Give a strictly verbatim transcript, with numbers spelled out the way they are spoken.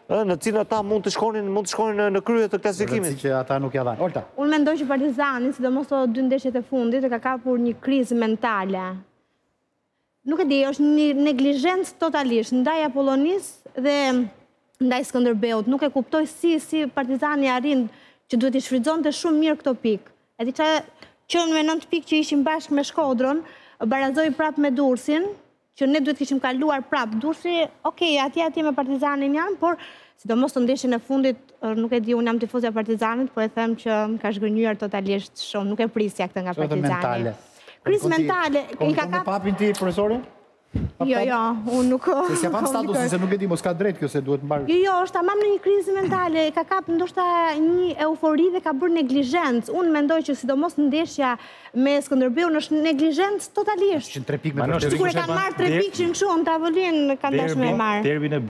në cilën ata mund të shkonin, mund të shkonin në krye të klasifikimit. Që ata nuk ja dhanë. Olta. Unë mendoj që Partizani, sidomos të dy ndeshjet e fundit, e ka kapur një krizë mentale. Nuk e di, është një neglizhencë totalisht ndaj Apollonisë dhe ndaj Skënderbeut. Nuk e kuptoj si si Partizani arrin që duhet i shfrytëzonte shumë mirë këto pikë. E di çfarë që me nëntë pikë që ishim bashkë me Shkodrën, barazoi prapë me Durrësin, që ne duhet kishim kaluar prapë. Durrësi, okej, atje atje me Partizanin janë, por sidomos të ndeshjen e fundit, nuk e di, unë jam tifozja e Partizanit, por e them që më ka zhgënjur totalisht shumë, nuk e prisja këtë nga Partizani. Krizë mentale, i ka kap... papin ti, profesorin? Jo, jo, unë nuk... Se si apam statusin, se nuk e di, mos ka drejt kjo se duhet mbarë... Jo, jo, është tamam në një krizë mentale, ka kap ndoshta një eufori dhe ka bërë neglizhencë. Unë mendoj që sidomos ndeshja me Skënderbeun është neglizhencë totalisht. Që në tre pikë me Sikur e kanë marrë tre pikë që në kështu, në tavolinë kanë dashur me marrë.